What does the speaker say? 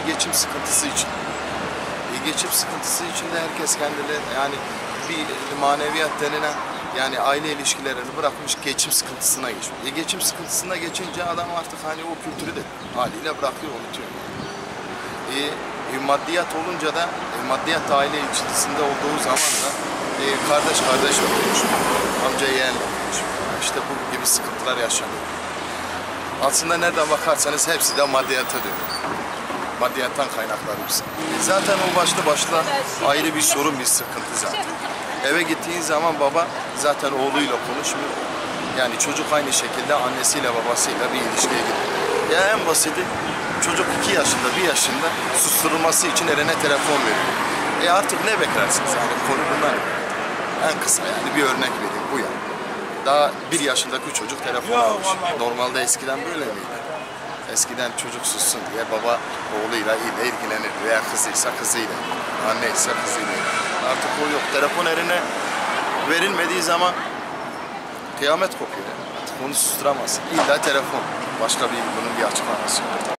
geçim sıkıntısı için. Geçim sıkıntısı içinde herkes kendileri yani bir maneviyat denilen yani aile ilişkilerini bırakmış geçim sıkıntısına geçiyor. Geçim sıkıntısına geçince adam artık hani o kültürü de haliyle bırakıyor, unutuyor. Maddiyat olunca da maddiyat aile ilişkisinde olduğu zaman da kardeş kardeş olmuş, amca yeğen olmuş. İşte bu gibi sıkıntılar yaşanıyor. Aslında nereden bakarsanız hepsi de maddiyata dönüyor. Maddiyattan kaynaklı bir sıkıntı. Zaten o başlı başına ayrı bir sorun, bir sıkıntı zaten. Eve gittiğin zaman baba zaten oğluyla konuşmuyor. Yani çocuk aynı şekilde annesiyle babasıyla bir ilişkiye gidiyor. Ya en basiti çocuk 2 yaşında, 1 yaşında susturulması için eline telefon veriyor. Artık ne beklersiniz yani konu bunlar. En kısa yani bir örnek vereyim bu ya. Daha 1 yaşındaki çocuk telefon almış. Normalde eskiden böyle miydi? Eskiden çocuk sussun diye baba oğluyla ilgilenir veya kızıysa kızıyla, anne ise kızıyla. Artık o yok. Telefon eline verilmediği zaman kıyamet kopuyor. Artık onu susturamazsın. İlla telefon. Başka bunun bir açıklaması yok.